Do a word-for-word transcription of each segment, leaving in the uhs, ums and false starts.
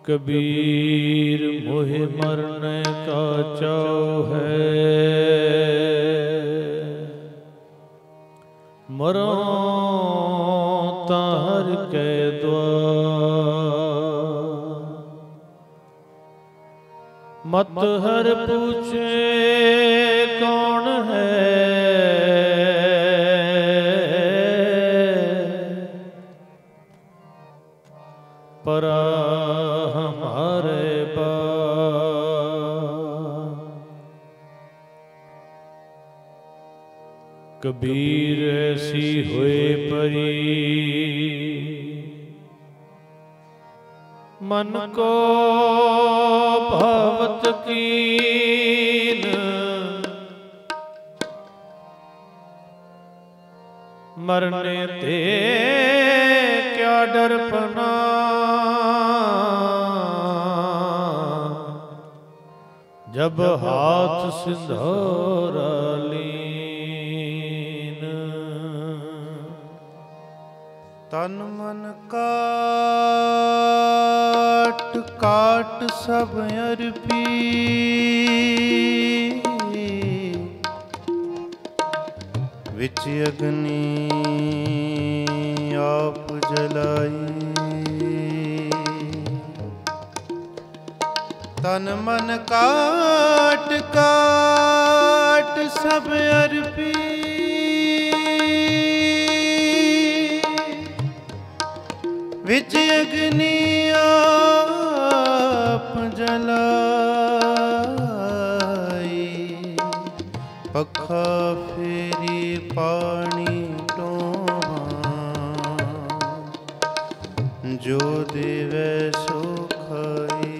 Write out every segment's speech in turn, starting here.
कबीर मोहे मरने का चाव है, मरो ताहर के द्वार। मत हर पूछे कौन है, परा हमारे बाप। कबीर ऐसी हुए परी, मन को भावत कीन। मरने ते क्या डरपना, जब हाथ सिंधोरा लीन। तन मन काट काट सब अर्पी, विच अग्नि आप जलाई। तन मन काट काट सब अर्पी, विच अग्नि आप जलाई। पखा फेरी पानी टोहा, जो देवे सो खाई।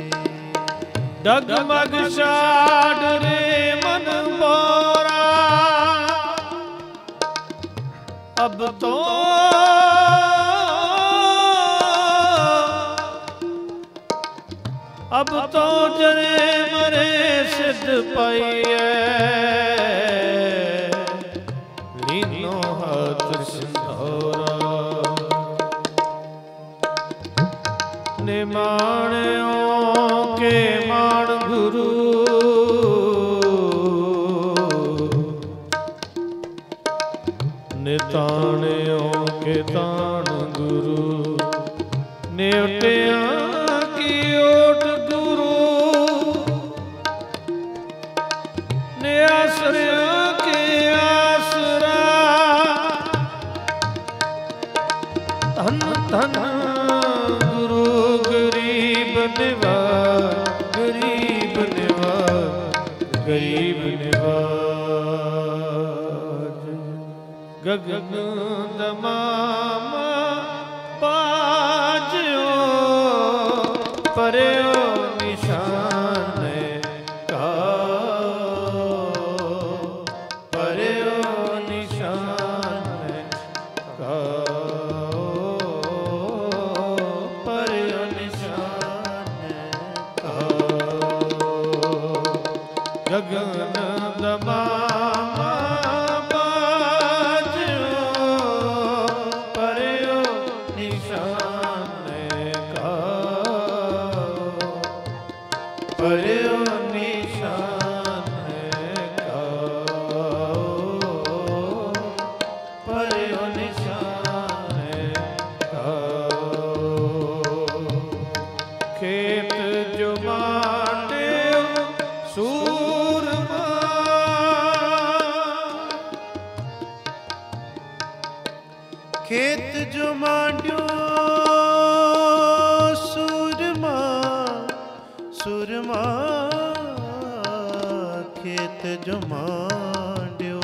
डगमग शाड रे मन मोरा, अब तो अब तो जरे मरे सिद्ध पाइए। लीनो हाथ सिंधोरा, निमाणों के मान गुरु, निताणों के ताण गुरु। नेवटिया की ओट गुरु, नियासरिया के आसरा। धन धन गुरु गरीब निवाज, गरीब निवाज, गरीब निवाज। गगन दमामा बाजो, पर्यो निशान का, पर्यो निशान का, पर्यो निशान का। गगन दमामा बाजो, पर्यो निशान का, पर्यो निशान का, पर्यो निशान का। खेत जो मांडे सूरमा, खेत जो मांड्यो सूरमा, सूरमा। खेत जो मांड्यो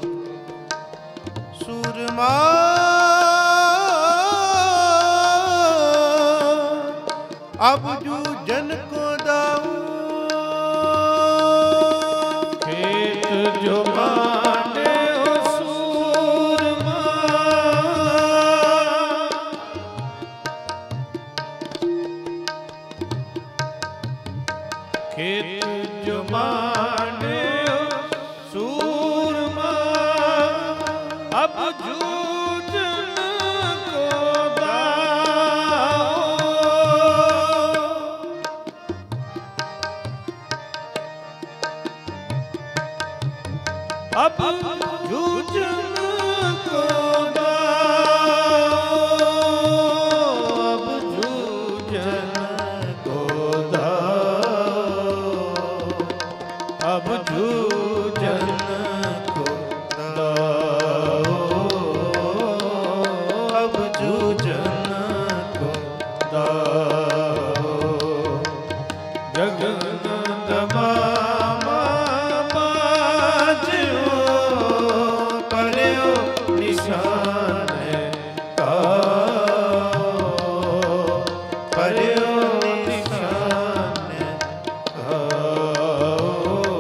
सूरमा, अब जू जन को दाऊ। खेत जो मांडे सूरमा, खेत जो मांडे सूरमा। अब जूझन को दाओ, जन को दाओ। गगन दबामा बाजो पर्यो निशान काओ। पर्यो निशान काओ।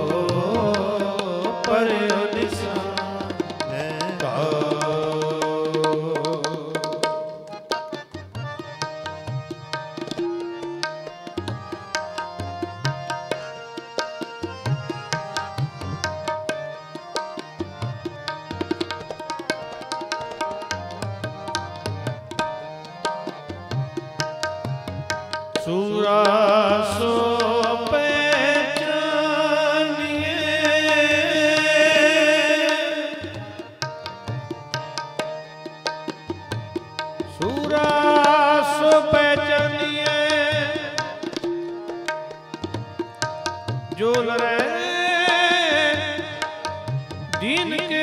पर्यो निशान काओ। सूरा सो पहचानिए। सूरा सो पहचानिए जो लरे दीन के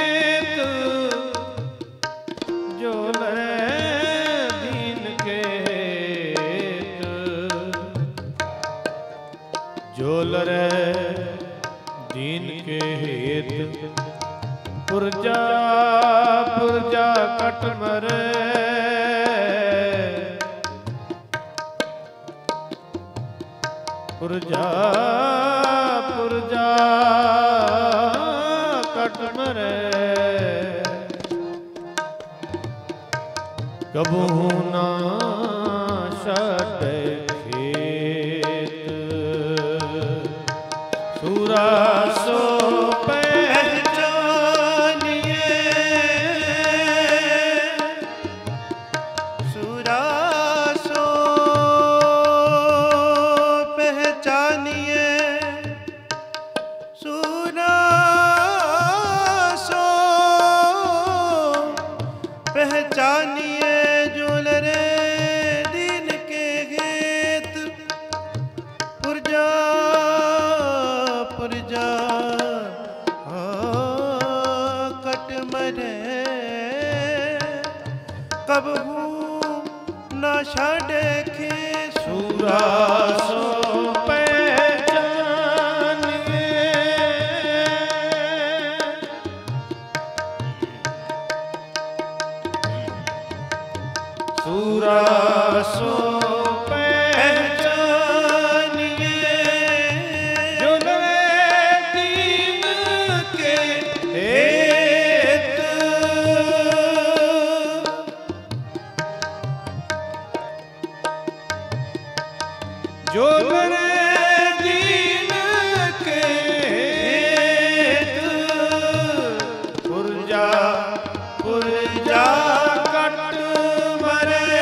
जो लरे दीन के जो लरे दीन के हेत पुरजा पुरजा कट मरे। पुरजा पुरजा कट मरे। कबू ना छाड़े खेत। सूरा सो पहचानिए। सूरा सो पहचानिए। सूरा सो पहचानिए जो लरे दीन के गेत। पुरजा पुरजा हाँ कट मरे। कबहू ना छाड़े खे सूरा सो सूरा सो पहचानिए। जो लरे दीन के हेत जो लरे दीन के हेत पुरजा पुरजा कट मरे।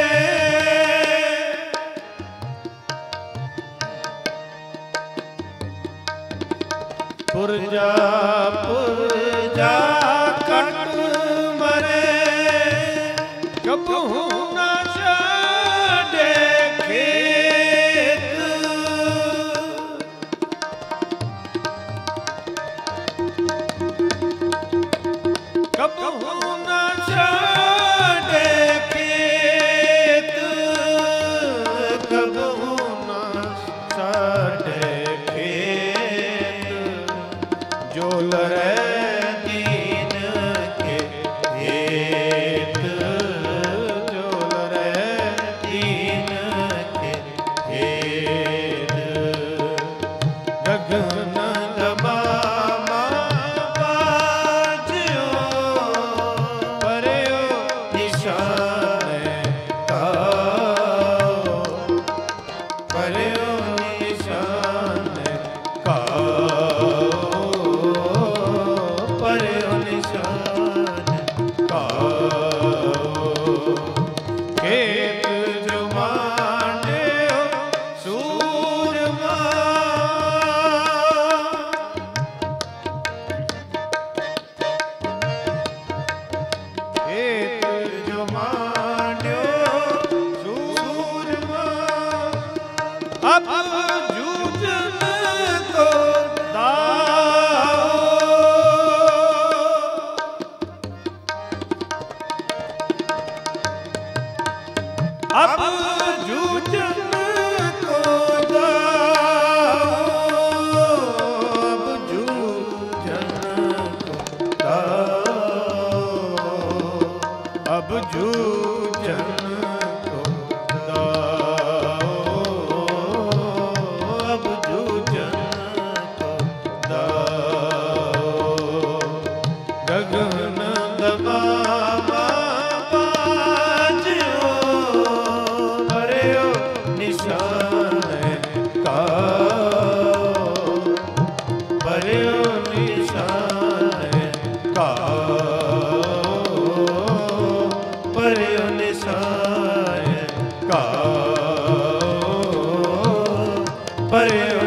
पुरजा पुरजा कट मरे। कबहू ना छाड़े खेत। कबहू ना छाड़े खेत। कबहू ना छाड़े खेत। जो लरे दीन के हेत। जो लरे दीन के हेत। गगन दबामा बाजो पर्यो निशान काओ। पर्यो निशान काओ। पर्यो निशान काओ। खेत जो मांड्यो सूरमा। खेत जो मांड्यो सूरमा। अब जूझन को दाओ। अब जूझन को दाओ, अब जूझन को दाओ, अब जूझन को दाओ, अब जूझन को दाओ। गगन दबावा परे